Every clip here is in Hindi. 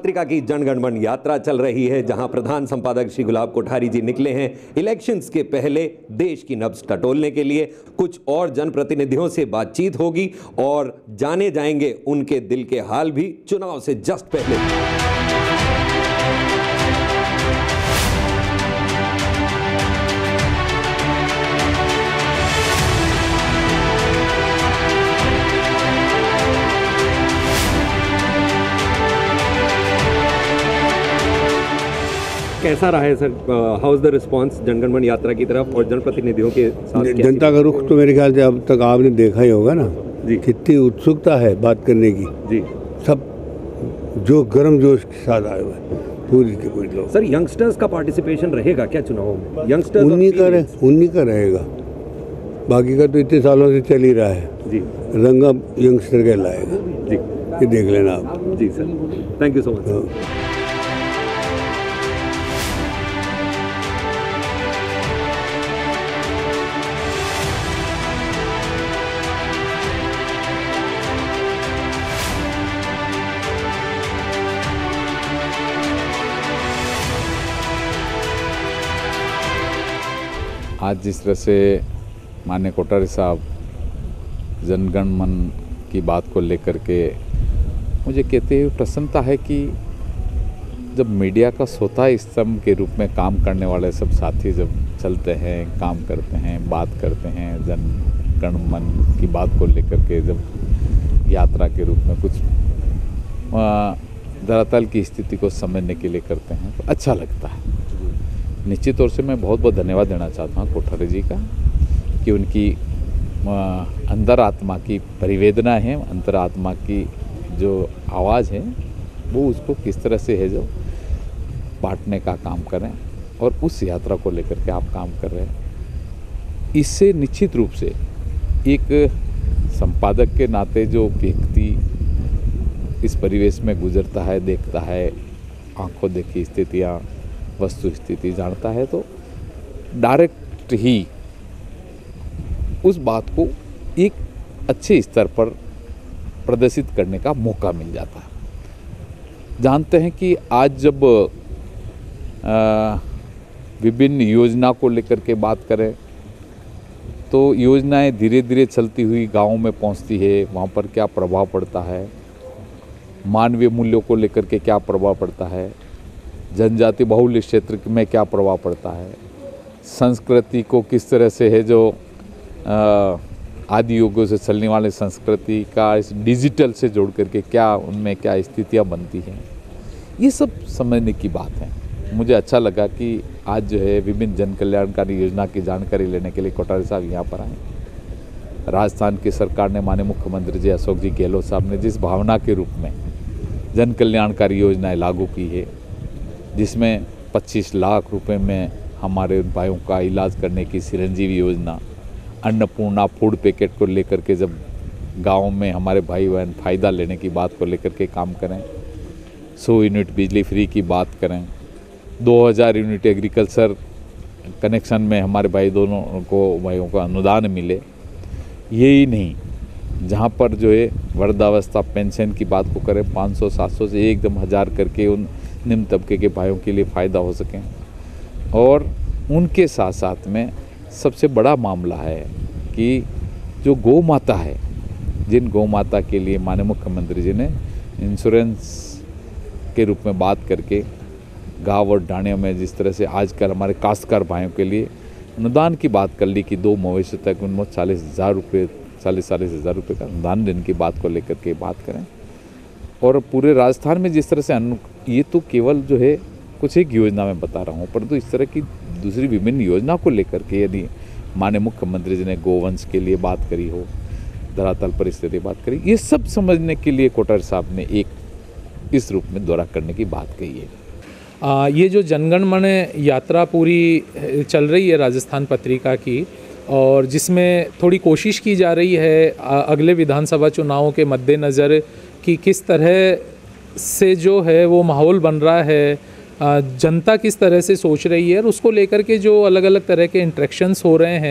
पत्रिका की जनगण मन यात्रा चल रही है, जहां प्रधान संपादक श्री गुलाब कोठारी जी निकले हैं इलेक्शंस के पहले देश की नब्ज टटोलने के लिए। कुछ और जनप्रतिनिधियों से बातचीत होगी और जाने जाएंगे उनके दिल के हाल भी चुनाव से जस्ट पहले। कैसा रहा है sir, how is the response Janagana Mana यात्रा की तरफ और जनप्रतिनिधियों के साथ? जनता का रुख तो मेरे ख्याल से अब तक आपने देखा ही होगा ना जी, कितनी उत्सुकता है बात करने की जी। सब जो गर्म जोश के साथ आए हुए पूरी के पूरी लोग। सर, यंगस्टर्स का पार्टिसिपेशन रहेगा क्या चुनाव में? यंगस्टर्स उन्हीं का रहेगा, बाकी का तो इतने सालों से चल ही रहा है जी। रंगा यंगस्टर के लाएगा जी, ये देख लेना आप जी। Sir thank you so much. आज जिस तरह से माननीय कोठारी साहब जनगण मन की बात को लेकर के मुझे कहते हुए प्रसन्नता है कि जब मीडिया का स्वतः स्तंभ के रूप में काम करने वाले सब साथी जब चलते हैं, काम करते हैं, बात करते हैं, जनगण मन की बात को लेकर के जब यात्रा के रूप में कुछ धरातल की स्थिति को समझने के लिए करते हैं तो अच्छा लगता है। निश्चित तौर से मैं बहुत बहुत धन्यवाद देना चाहता हूँ कोठारी जी का कि उनकी अंतरात्मा की परिवेदना है, अंतरात्मा की जो आवाज़ है वो उसको किस तरह से है जो बांटने का काम करें और उस यात्रा को लेकर के आप काम कर रहे हैं। इससे निश्चित रूप से एक संपादक के नाते जो व्यक्ति इस परिवेश में गुजरता है, देखता है, आंखों देखी स्थितियाँ, वस्तु स्थिति जानता है तो डायरेक्ट ही उस बात को एक अच्छे स्तर पर प्रदर्शित करने का मौका मिल जाता है। जानते हैं कि आज जब विभिन्न योजना को लेकर के बात करें तो योजनाएं धीरे धीरे चलती हुई गाँव में पहुंचती है, वहाँ पर क्या प्रभाव पड़ता है, मानवीय मूल्यों को लेकर के क्या प्रभाव पड़ता है, जनजाति बहुल क्षेत्र में क्या प्रभाव पड़ता है, संस्कृति को किस तरह से है जो आदि युगों से चलने वाले संस्कृति का इस डिजिटल से जोड़ करके क्या उनमें क्या स्थितियां बनती हैं, ये सब समझने की बात है। मुझे अच्छा लगा कि आज जो है विभिन्न जन कल्याणकारी योजना की जानकारी लेने के लिए कोठारी साहब यहाँ पर आए। राजस्थान की सरकार ने माननीय मुख्यमंत्री जी अशोक जी गहलोत साहब ने जिस भावना के रूप में जन कल्याणकारी योजनाएँ लागू की है, जिसमें 25 लाख रुपए में हमारे भाइयों का इलाज करने की चिरंजीवी योजना, अन्नपूर्णा फूड पैकेट को लेकर के जब गाँव में हमारे भाई बहन फ़ायदा लेने की बात को लेकर के काम करें, 100 यूनिट बिजली फ्री की बात करें, 2000 यूनिट एग्रीकल्चर कनेक्शन में हमारे भाइयों को अनुदान मिले। यही नहीं, जहाँ पर जो है वृद्धावस्था पेंशन की बात को करें 500-700 से एकदम 1000 करके उन निम्न तबके के भाइयों के लिए फ़ायदा हो सकें। और उनके साथ साथ में सबसे बड़ा मामला है कि जो गौ माता है, जिन गौ माता के लिए माननीय मुख्यमंत्री जी ने इंश्योरेंस के रूप में बात करके गाँव और डाणियों में जिस तरह से आजकल हमारे काश्तकार भाइयों के लिए अनुदान की बात कर ली कि 2 मवेशी तक उनमें 40,000 रुपये का अनुदान देने की बात को लेकर के बात करें। और पूरे राजस्थान में जिस तरह से ये तो केवल जो है कुछ एक योजना में बता रहा हूँ, परंतु इस तरह की दूसरी विभिन्न योजना को लेकर के यदि माननीय मुख्यमंत्री जी ने गोवंश के लिए बात करी हो, धरातल परिस्थिति बात करी, ये सब समझने के लिए कोठारी साहब ने एक इस रूप में दौरा करने की बात कही है। ये जो जनगण मन यात्रा पूरी चल रही है राजस्थान पत्रिका की, और जिसमें थोड़ी कोशिश की जा रही है अगले विधानसभा चुनावों के मद्देनज़र कि किस तरह से जो है वो माहौल बन रहा है, जनता किस तरह से सोच रही है, और उसको लेकर के जो अलग अलग तरह के इंटरेक्शंस हो रहे हैं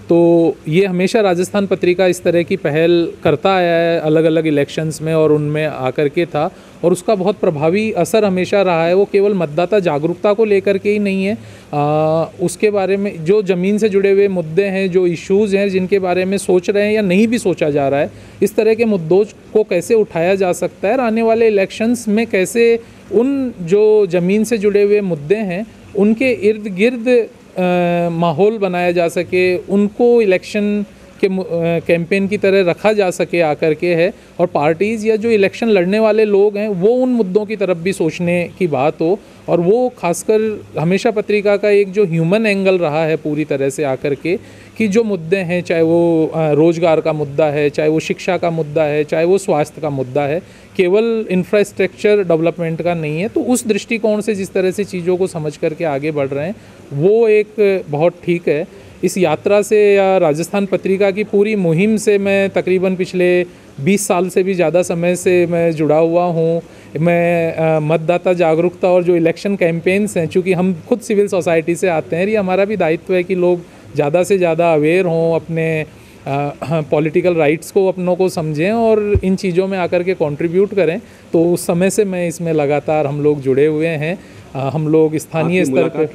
तो ये हमेशा राजस्थान पत्रिका इस तरह की पहल करता आया है अलग अलग इलेक्शंस में, और उनमें आकर के था, और उसका बहुत प्रभावी असर हमेशा रहा है। वो केवल मतदाता जागरूकता को लेकर के ही नहीं है, उसके बारे में जो ज़मीन से जुड़े हुए मुद्दे हैं, जो इश्यूज़ हैं जिनके बारे में सोच रहे हैं या नहीं भी सोचा जा रहा है, इस तरह के मुद्दों को कैसे उठाया जा सकता है और आने वाले इलेक्शंस में कैसे उन जो ज़मीन से जुड़े हुए मुद्दे हैं उनके इर्द गिर्द माहौल बनाया जा सके, उनको इलेक्शन के कैंपेन की तरह रखा जा सके आकर के है, और पार्टीज़ या जो इलेक्शन लड़ने वाले लोग हैं वो उन मुद्दों की तरफ भी सोचने की बात हो। और वो खासकर हमेशा पत्रिका का एक जो ह्यूमन एंगल रहा है पूरी तरह से आकर के, कि जो मुद्दे हैं, चाहे वो रोज़गार का मुद्दा है, चाहे वो शिक्षा का मुद्दा है, चाहे वो स्वास्थ्य का मुद्दा है, केवल इंफ्रास्ट्रक्चर डेवलपमेंट का नहीं है। तो उस दृष्टिकोण से जिस तरह से चीज़ों को समझ करके आगे बढ़ रहे हैं वो एक बहुत ठीक है। इस यात्रा से या राजस्थान पत्रिका की पूरी मुहिम से मैं तकरीबन पिछले 20 साल से भी ज़्यादा समय से मैं जुड़ा हुआ हूँ। मैं मतदाता जागरूकता और जो इलेक्शन कैंपेन्स हैं, चूँकि हम खुद सिविल सोसाइटी से आते हैं, ये हमारा भी दायित्व है कि लोग ज़्यादा से ज़्यादा अवेयर हों, अपने पॉलिटिकल राइट्स को अपनों को समझें और इन चीज़ों में आकर के कंट्रीब्यूट करें। तो उस समय से मैं इसमें लगातार हम लोग जुड़े हुए हैं। हम लोग स्थानीय स्तर पर,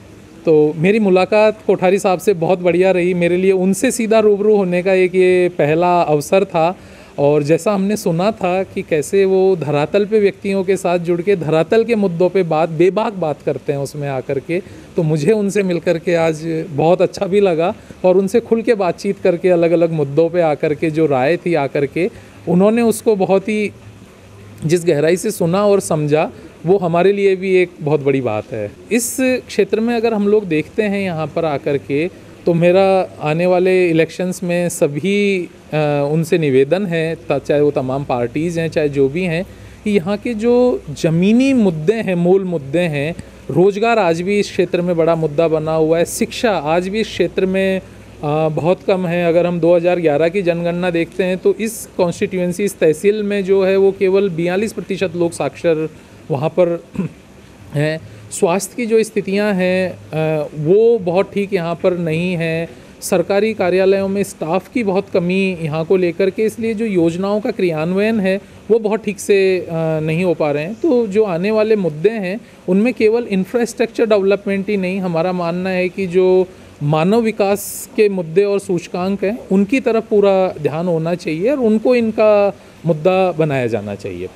तो मेरी मुलाकात कोठारी साहब से बहुत बढ़िया रही। मेरे लिए उनसे सीधा रूबरू होने का एक ये पहला अवसर था, और जैसा हमने सुना था कि कैसे वो धरातल पे व्यक्तियों के साथ जुड़ के धरातल के मुद्दों पे बेबाक बात करते हैं उसमें आकर के, तो मुझे उनसे मिलकर के आज बहुत अच्छा भी लगा, और उनसे खुल के बातचीत करके अलग अलग मुद्दों पे आकर के जो राय थी आकर के उन्होंने उसको बहुत ही जिस गहराई से सुना और समझा, वो हमारे लिए भी एक बहुत बड़ी बात है। इस क्षेत्र में अगर हम लोग देखते हैं यहाँ पर आकर के, तो मेरा आने वाले इलेक्शंस में सभी उनसे निवेदन है, चाहे वो तमाम पार्टीज़ हैं, चाहे जो भी हैं, कि यहाँ के जो ज़मीनी मुद्दे हैं, मूल मुद्दे हैं, रोज़गार आज भी इस क्षेत्र में बड़ा मुद्दा बना हुआ है, शिक्षा आज भी इस क्षेत्र में बहुत कम है। अगर हम 2011 की जनगणना देखते हैं तो इस कॉन्स्टिट्यूएंसी, इस तहसील में जो है वो केवल 42% लोग साक्षर वहाँ पर हैं। स्वास्थ्य की जो स्थितियाँ हैं वो बहुत ठीक यहाँ पर नहीं है। सरकारी कार्यालयों में स्टाफ की बहुत कमी यहाँ को लेकर के, इसलिए जो योजनाओं का क्रियान्वयन है वो बहुत ठीक से नहीं हो पा रहे हैं। तो जो आने वाले मुद्दे हैं उनमें केवल इंफ्रास्ट्रक्चर डेवलपमेंट ही नहीं, हमारा मानना है कि जो मानव विकास के मुद्दे और सूचकांक हैं उनकी तरफ पूरा ध्यान होना चाहिए और उनको इनका मुद्दा बनाया जाना चाहिए।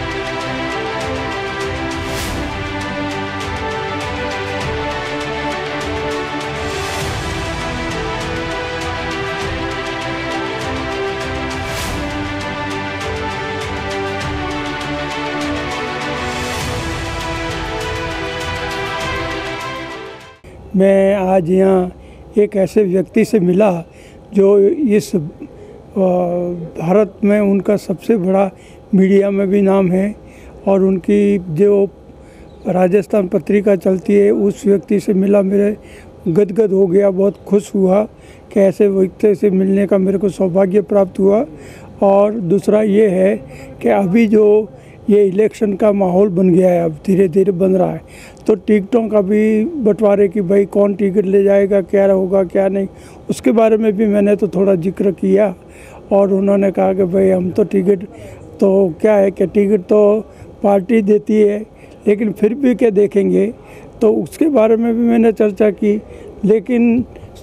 मैं आज यहाँ एक ऐसे व्यक्ति से मिला जो इस भारत में उनका सबसे बड़ा मीडिया में भी नाम है, और उनकी जो राजस्थान पत्रिका चलती है उस व्यक्ति से मिला, मेरे गदगद हो गया, बहुत खुश हुआ कि ऐसे व्यक्ति से मिलने का मेरे को सौभाग्य प्राप्त हुआ। और दूसरा ये है कि अभी जो ये इलेक्शन का माहौल बन गया है, अब धीरे धीरे बन रहा है, तो टिकटों का भी बंटवारे कि भाई कौन टिकट ले जाएगा, क्या होगा क्या नहीं, उसके बारे में भी मैंने तो थोड़ा जिक्र किया। और उन्होंने कहा कि भाई हम तो टिकट, तो क्या है कि टिकट तो पार्टी देती है, लेकिन फिर भी क्या देखेंगे, तो उसके बारे में भी मैंने चर्चा की। लेकिन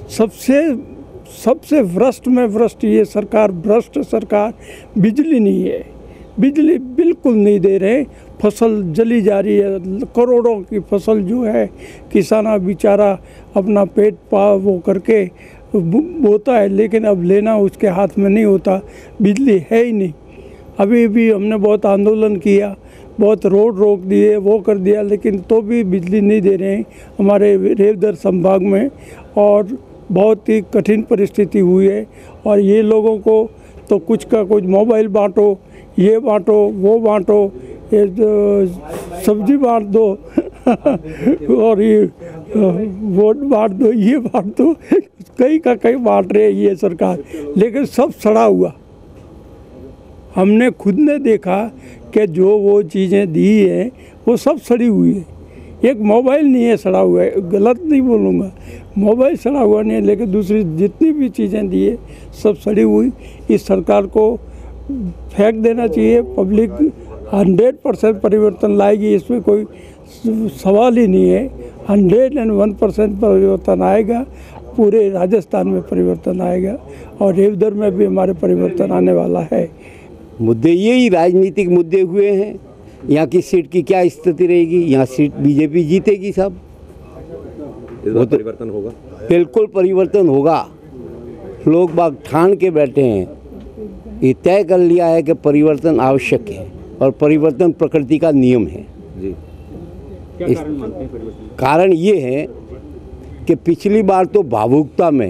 सबसे भ्रष्ट में भ्रष्ट ये सरकार, भ्रष्ट सरकार, बिजली नहीं है, बिजली बिल्कुल नहीं दे रहे, फसल जली जा रही है, करोड़ों की फसल जो है किसान बेचारा अपना पेट वो करके बोता है, लेकिन अब लेना उसके हाथ में नहीं होता, बिजली है ही नहीं। अभी भी हमने बहुत आंदोलन किया, बहुत रोड रोक दिए, वो कर दिया, लेकिन तो भी बिजली नहीं दे रहे हैं हमारे रेवदर संभाग में, और बहुत ही कठिन परिस्थिति हुई है। और ये लोगों को तो कुछ का कुछ मोबाइल बांटो, ये बांटो, वो बांटो, ये सब्जी बांट दो और ये वोट बांट दो, ये बांट दो, कई का कई बांट रहे ये सरकार, लेकिन सब सड़ा हुआ। हमने खुद ने देखा कि जो वो चीज़ें दी हैं वो सब सड़ी हुई है। एक मोबाइल नहीं है सड़ा हुआ है, गलत नहीं बोलूँगा, मोबाइल सड़ा हुआ नहीं है, लेकिन दूसरी जितनी भी चीज़ें दी है सब सड़ी हुई। इस सरकार को फेंक देना चाहिए। पब्लिक 100% परिवर्तन लाएगी, इसमें कोई सवाल ही नहीं है। 101% परिवर्तन आएगा, पूरे राजस्थान में परिवर्तन आएगा और रेवदर में भी हमारे परिवर्तन आने वाला है। मुद्दे यही राजनीतिक मुद्दे हुए हैं। यहाँ की सीट की क्या स्थिति रहेगी? यहाँ सीट बीजेपी जीतेगी सब। इस बार परिवर्तन होगा, बिल्कुल परिवर्तन होगा। लोग बाग ठान के बैठे हैं, ये तय कर लिया है कि परिवर्तन आवश्यक है और परिवर्तन प्रकृति का नियम है जी। क्या कारण मानते हैं परिवर्तन? कारण ये है कि पिछली बार तो भावुकता में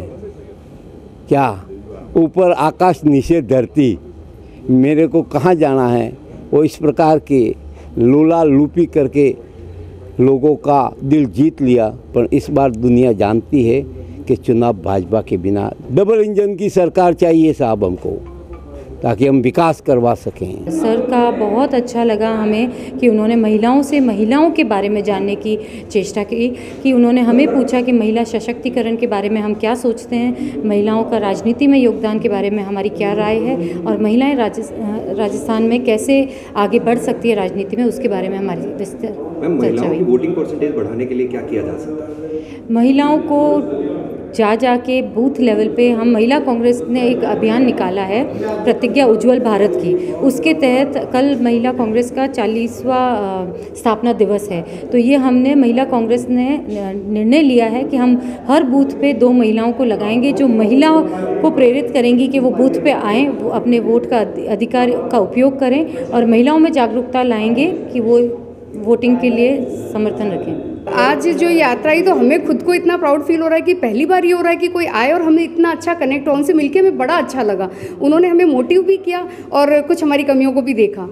क्या ऊपर आकाश नीचे धरती, मेरे को कहाँ जाना है, वो इस प्रकार के लूला लूपी करके लोगों का दिल जीत लिया। पर इस बार दुनिया जानती है कि चुनाव भाजपा के बिना डबल इंजन की सरकार चाहिए साहब हमको, ताकि हम विकास करवा सकें। सर का बहुत अच्छा लगा हमें कि उन्होंने महिलाओं के बारे में जानने की चेष्टा की, कि उन्होंने हमें पूछा कि महिला सशक्तिकरण के बारे में हम क्या सोचते हैं, महिलाओं का राजनीति में योगदान के बारे में हमारी क्या राय है और महिलाएं राजस्थान में कैसे आगे बढ़ सकती है राजनीति में, उसके बारे में हमारी विस्तृत चर्चा हुई। वोटिंग परसेंटेज बढ़ाने के लिए क्या किया जा सकता है? महिलाओं को जाके बूथ लेवल पे हम महिला कांग्रेस ने एक अभियान निकाला है, प्रतिज्ञा उज्जवल भारत की। उसके तहत कल महिला कांग्रेस का 40वां स्थापना दिवस है, तो ये हमने महिला कांग्रेस ने निर्णय लिया है कि हम हर बूथ पे 2 महिलाओं को लगाएंगे, जो महिलाओं को प्रेरित करेंगी कि वो बूथ पे आएँ, वो अपने वोट का अधिकार का उपयोग करें और महिलाओं में जागरूकता लाएंगे कि वो वोटिंग के लिए समर्थन रखें। आज जो यात्रा है तो हमें खुद को इतना प्राउड फील हो रहा है कि पहली बार ये हो रहा है कि कोई आए और हमें इतना अच्छा कनेक्ट हो, उनसे मिलके हमें बड़ा अच्छा लगा। उन्होंने हमें मोटिव भी किया और कुछ हमारी कमियों को भी देखा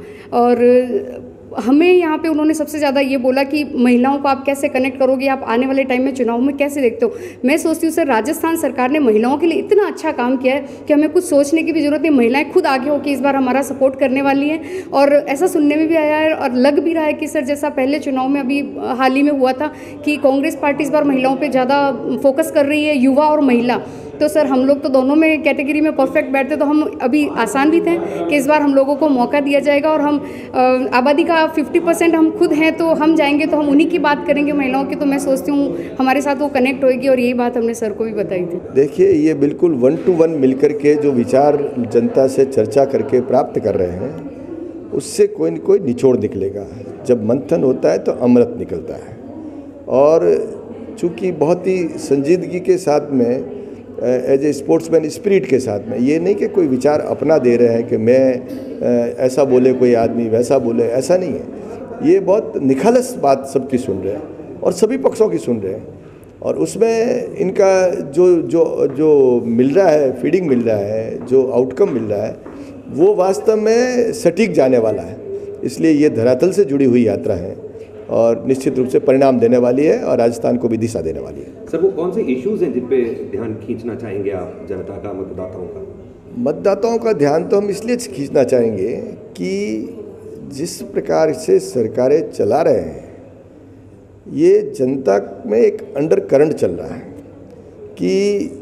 और हमें यहाँ पे उन्होंने सबसे ज़्यादा ये बोला कि महिलाओं को आप कैसे कनेक्ट करोगे, आप आने वाले टाइम में चुनाव में कैसे देखते हो। मैं सोचती हूँ सर, राजस्थान सरकार ने महिलाओं के लिए इतना अच्छा काम किया है कि हमें कुछ सोचने की भी ज़रूरत नहीं। महिलाएं खुद आगे होकर इस बार हमारा सपोर्ट करने वाली हैं और ऐसा सुनने में भी आया है और लग भी रहा है कि सर जैसा पहले चुनाव में अभी हाल ही में हुआ था कि कांग्रेस पार्टी इस बार महिलाओं पर ज़्यादा फोकस कर रही है, युवा और महिला। तो सर हम लोग तो दोनों में कैटेगरी में परफेक्ट बैठते, तो हम अभी आसान भी थे कि इस बार हम लोगों को मौका दिया जाएगा और हम आबादी का 50% हम खुद हैं, तो हम जाएंगे तो हम उन्हीं की बात करेंगे महिलाओं की। तो मैं सोचती हूँ हमारे साथ वो कनेक्ट होएगी और यही बात हमने सर को भी बताई थी। देखिए, ये बिल्कुल 1 to 1 मिलकर के जो विचार जनता से चर्चा करके प्राप्त कर रहे हैं, उससे कोई न कोई निचोड़ निकलेगा। जब मंथन होता है तो अमृत निकलता है और चूँकि बहुत ही संजीदगी के साथ में एज ए स्पोर्ट्समैन स्पिरिट के साथ में, ये नहीं कि कोई विचार अपना दे रहे हैं कि मैं ऐसा बोले कोई आदमी वैसा बोले, ऐसा नहीं है। ये बहुत निखालस बात सबकी सुन रहे हैं और सभी पक्षों की सुन रहे हैं और उसमें इनका जो मिल रहा है, फीडिंग मिल रहा है, जो आउटकम मिल रहा है, वो वास्तव में सटीक जाने वाला है। इसलिए ये धरातल से जुड़ी हुई यात्रा है और निश्चित रूप से परिणाम देने वाली है और राजस्थान को भी दिशा देने वाली है। सर, वो कौन से इश्यूज हैं जिन पे ध्यान खींचना चाहेंगे आप जनता का, मतदाताओं का? मतदाताओं का ध्यान तो हम इसलिए खींचना चाहेंगे कि जिस प्रकार से सरकारें चला रहे हैं, ये जनता में एक अंडर करंट चल रहा है कि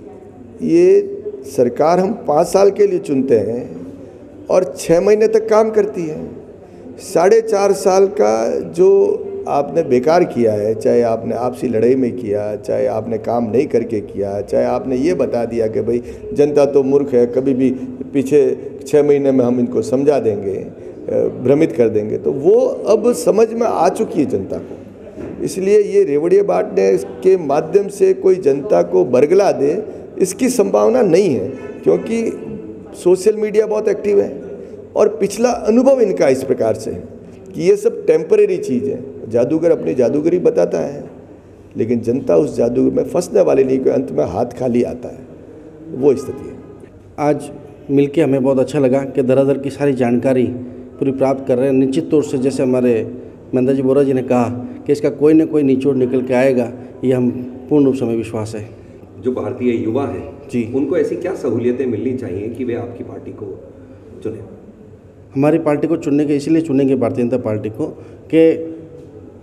ये सरकार हम 5 साल के लिए चुनते हैं और 6 महीने तक काम करती है। 4.5 साल का जो आपने बेकार किया है, चाहे आपने आपसी लड़ाई में किया, चाहे आपने काम नहीं करके किया, चाहे आपने ये बता दिया कि भाई जनता तो मूर्ख है, कभी भी पीछे 6 महीने में हम इनको समझा देंगे, भ्रमित कर देंगे, तो वो अब समझ में आ चुकी है जनता को। इसलिए ये रेवड़िया बांटने के माध्यम से कोई जनता को बरगला दे, इसकी संभावना नहीं है, क्योंकि सोशल मीडिया बहुत एक्टिव है और पिछला अनुभव इनका इस प्रकार से है कि ये सब टेम्परेरी चीज़ है। जादूगर अपनी जादूगरी बताता है, लेकिन जनता उस जादूगर में फंसने वाली नहीं, कोई अंत में हाथ खाली आता है, वो स्थिति है। आज मिलके हमें बहुत अच्छा लगा कि दर की सारी जानकारी पूरी प्राप्त कर रहे हैं। निश्चित तौर से जैसे हमारे महेंद्र जी बोरा जी ने कहा कि इसका कोई ना कोई निचोड़ निकल के आएगा, ये हम पूर्ण रूप से हमें विश्वास है। जो भारतीय युवा है जी, उनको ऐसी क्या सहूलियतें मिलनी चाहिए कि वे आपकी पार्टी को चुने? हमारी पार्टी को चुनने के इसलिए चुनेंगे भारतीय जनता पार्टी को कि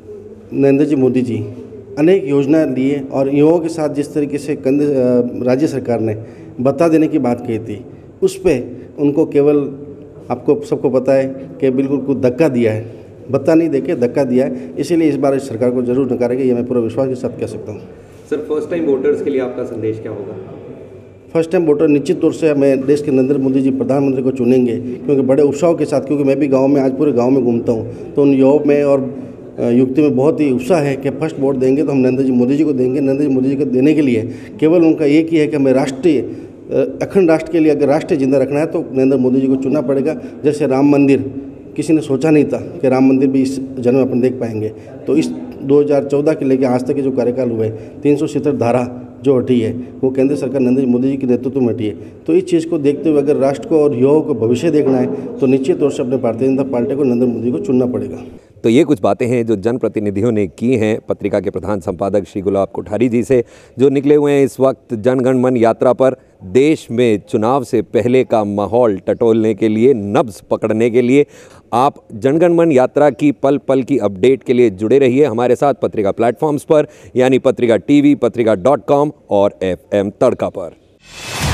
नरेंद्र जी मोदी जी अनेक योजनाएं लिए और युवाओं के साथ जिस तरीके से राज्य सरकार ने भत्ता देने की बात कही थी, उस पर उनको केवल आपको सबको पता है कि बिल्कुल कुछ धक्का दिया है, भत्ता नहीं देके धक्का दिया है। इसीलिए इस बार इस सरकार को जरूर नकारेंगे, ये मैं पूरा विश्वास के साथ कह सकता हूँ। सर, फर्स्ट टाइम वोटर्स के लिए आपका संदेश क्या होगा? फर्स्ट टाइम वोटर निश्चित तौर से मैं देश के नरेंद्र मोदी जी प्रधानमंत्री को चुनेंगे, क्योंकि बड़े उत्साह के साथ, क्योंकि मैं भी गांव में आज पूरे गांव में घूमता हूं, तो उन युवाओं में और युवती में बहुत ही उत्साह है कि फर्स्ट वोट देंगे तो हम नरेंद्र जी मोदी जी को देंगे। नरेंद्र जी मोदी जी को देने के लिए केवल उनका एक ही है कि हमें राष्ट्रीय अखंड राष्ट्र के लिए अगर राष्ट्र जिंदा रखना है तो नरेंद्र मोदी जी को चुनना पड़ेगा। जैसे राम मंदिर, किसी ने सोचा नहीं था कि राम मंदिर भी इस जन्म में अपन देख पाएंगे, तो इस 2014 के लेकर आज तक के जो कार्यकाल हुए 370 धारा जो हटी है वो केंद्र सरकार नरेंद्र मोदी जी के नेतृत्व में हटी है। तो इस चीज़ को देखते हुए अगर राष्ट्र को और युवाओं को भविष्य देखना है तो निश्चित तौर से अपने भारतीय जनता पार्टी को नरेंद्र मोदी को चुनना पड़ेगा। तो ये कुछ बातें हैं जो जनप्रतिनिधियों ने की हैं पत्रिका के प्रधान संपादक श्री गुलाब कोठारी जी से, जो निकले हुए हैं इस वक्त जनगण मन यात्रा पर। देश में चुनाव से पहले का माहौल टटोलने के लिए, नब्ज पकड़ने के लिए आप जनगण मन यात्रा की पल पल की अपडेट के लिए जुड़े रहिए हमारे साथ पत्रिका प्लेटफॉर्म्स पर, यानी पत्रिका टीवी, पत्रिका.com और FM तड़का पर।